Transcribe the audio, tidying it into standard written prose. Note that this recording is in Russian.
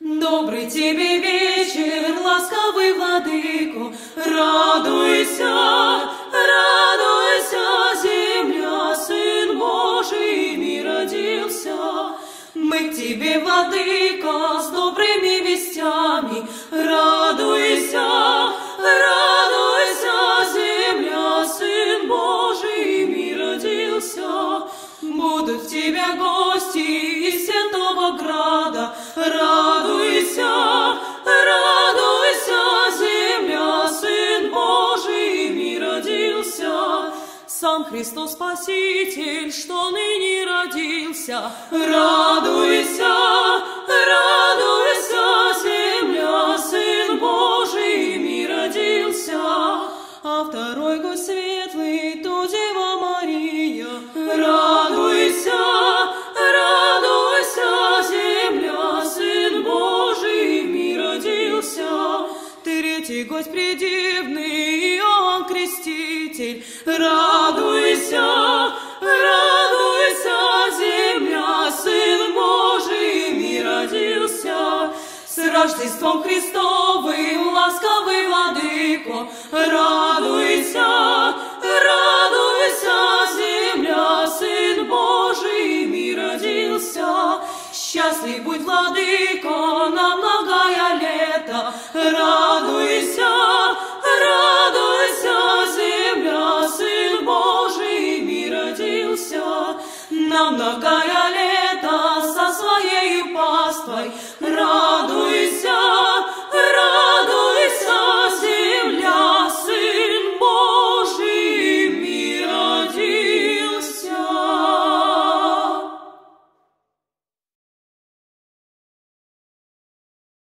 Добрый тебе вечер, ласковый владыко, радуйся, радуйся, земля, Сын Божий мир родился. Мы к тебе, владыка, с добрыми вестями, радуйся, радуйся, земля, Сын Божий мир родился. Будут в тебя гости из святого града, радуйся, радуйся, земля, Сын Божий мир родился. Сам Христос Спаситель, что ныне родился, радуйся, радуйся, земля, Сын Божий мир родился. А второй гость светлый, то Дева Мария, радуйся, радуйся, земля, Сын Божий мир родился. Третий гость предивный, Иоанн Креститель, радуйся, радуйся, земля, Сын Божий мир родился. С Рождеством Христовым, ласковый владыко, радуйся, радуйся, земля, Сын Божий мир родился. Счастлив будь, владыко, на многое лето, радуйся.